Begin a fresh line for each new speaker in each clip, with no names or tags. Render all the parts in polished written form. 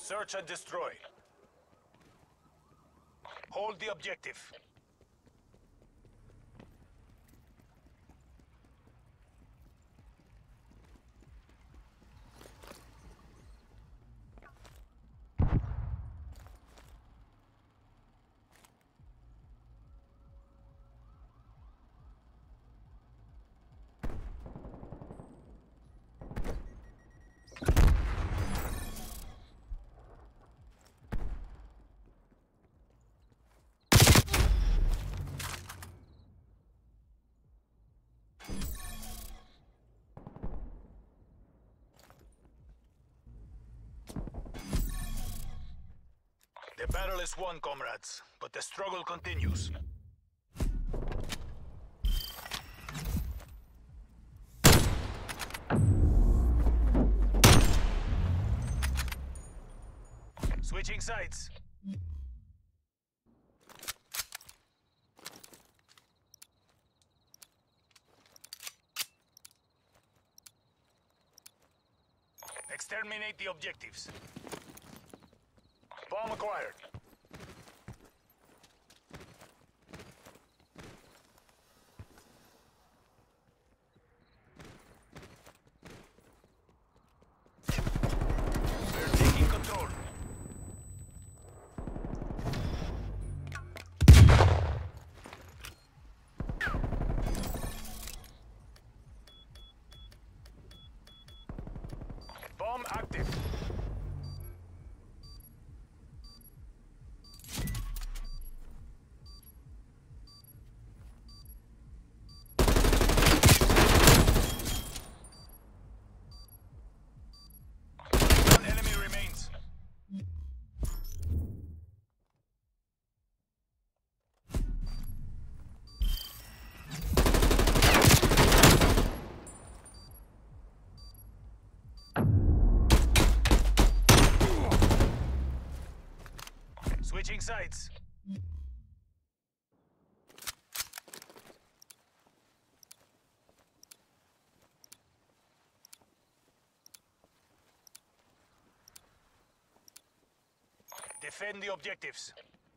Search and destroy. Hold the objective. The battle is won, comrades, but the struggle continues. Switching sides. Exterminate the objectives. Bomb acquired. We're taking control. Bomb active. Switching sides. Defend the objectives.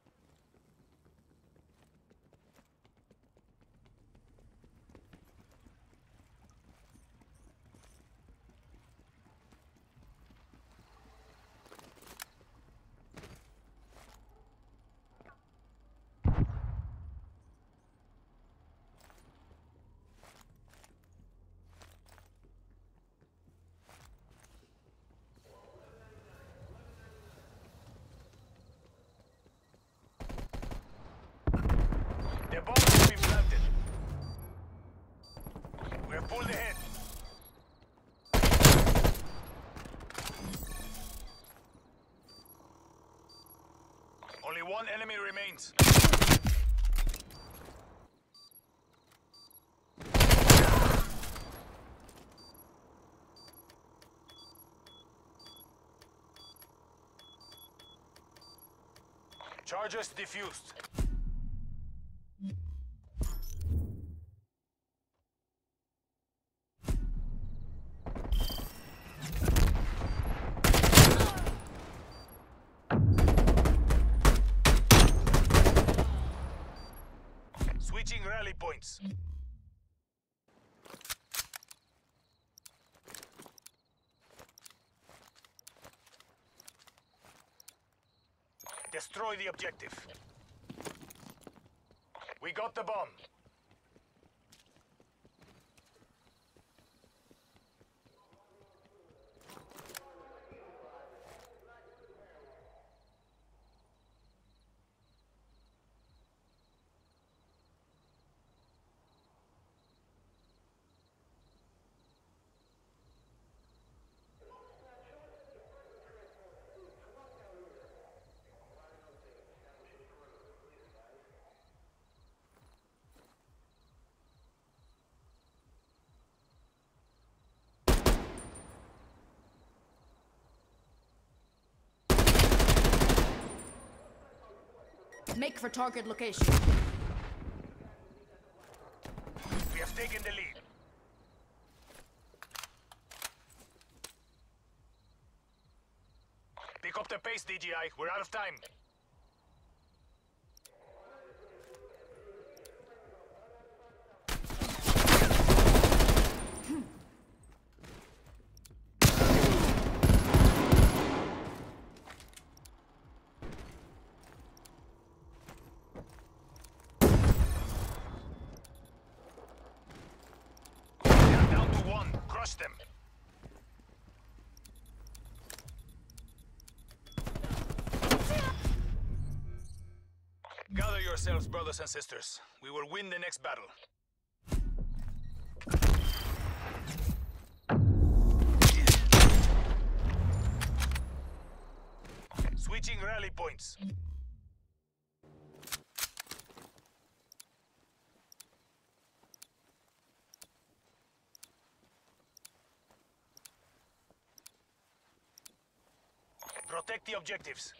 The bomb has been planted. We're pulled ahead. Only one enemy remains. Charges defused. Switching rally points. Destroy the objective. We got the bomb.
Make for target location.
We have taken the lead. Pick up the pace. pace, DGI. We're out of time. They're down to one. Crush them. Gather yourselves, brothers and sisters. We will win the next battle. Switching rally points. Protect the objectives.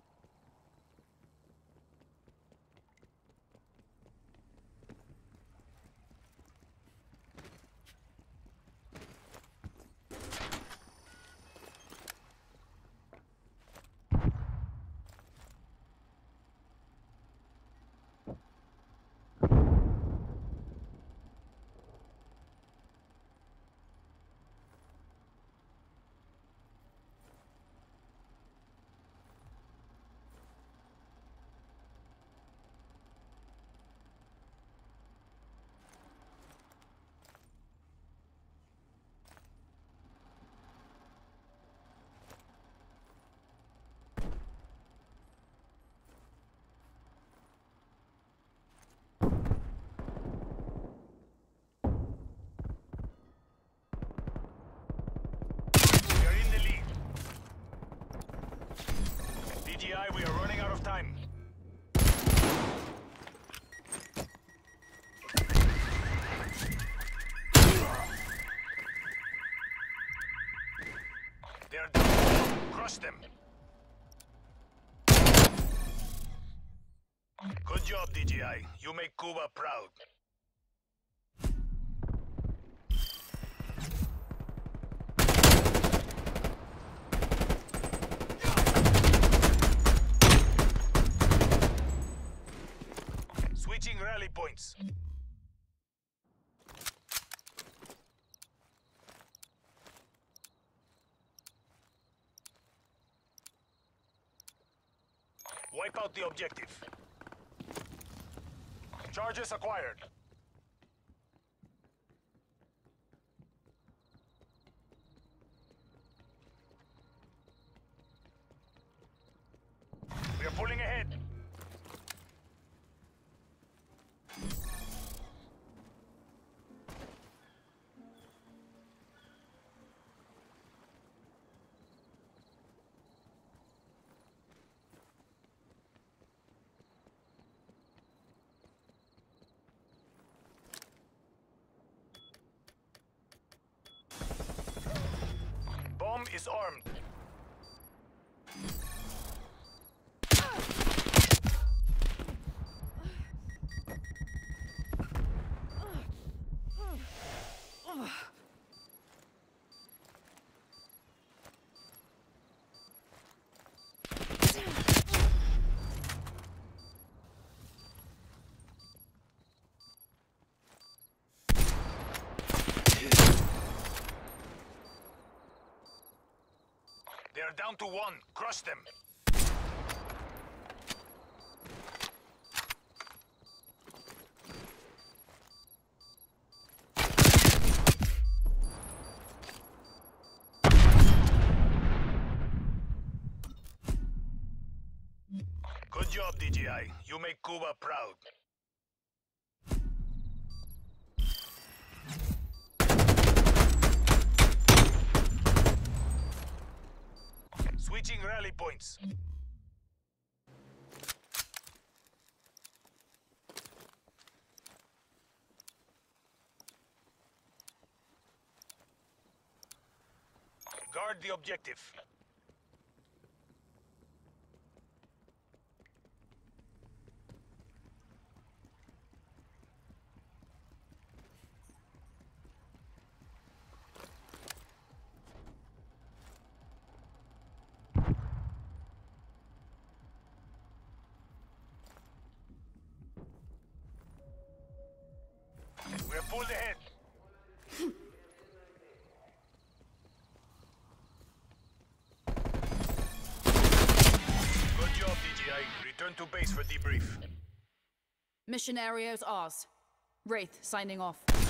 We are running out of time. They're down. Crush them. Good job, DGI. You make Cuba proud. Switching rally points. Wipe out the objective. Charges acquired. We are pulling ahead. Bomb is armed. They are down to one. Crush them. Good job, DGI. You make Cuba proud. Switching rally points. Guard the objective. debrief.
Mission area is ours. Wraith signing off.